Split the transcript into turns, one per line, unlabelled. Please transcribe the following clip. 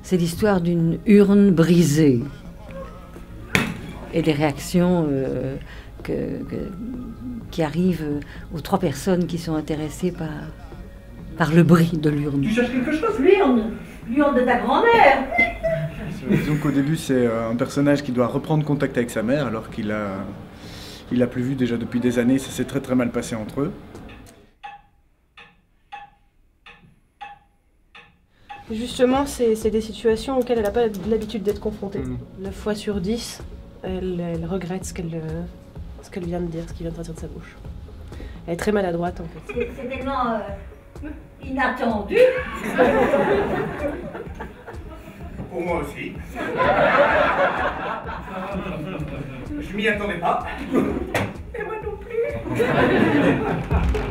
C'est l'histoire d'une urne brisée et des réactions qui arrivent aux 3 personnes qui sont intéressées par le bruit de l'urne.
Tu cherches quelque chose? L'urne de ta grand-mère.
Disons qu'au début, c'est un personnage qui doit reprendre contact avec sa mère alors qu'il a plus vu déjà depuis des années. Ça s'est très très mal passé entre eux.
Justement, c'est des situations auxquelles elle n'a pas l'habitude d'être confrontée. 9 fois sur 10, elle regrette ce qu'elle vient de dire, ce qui vient de sortir de sa bouche. Elle est très maladroite en fait.
C'est tellement inattendu.
Pour moi aussi. Je m'y attendais pas.
Et moi non plus.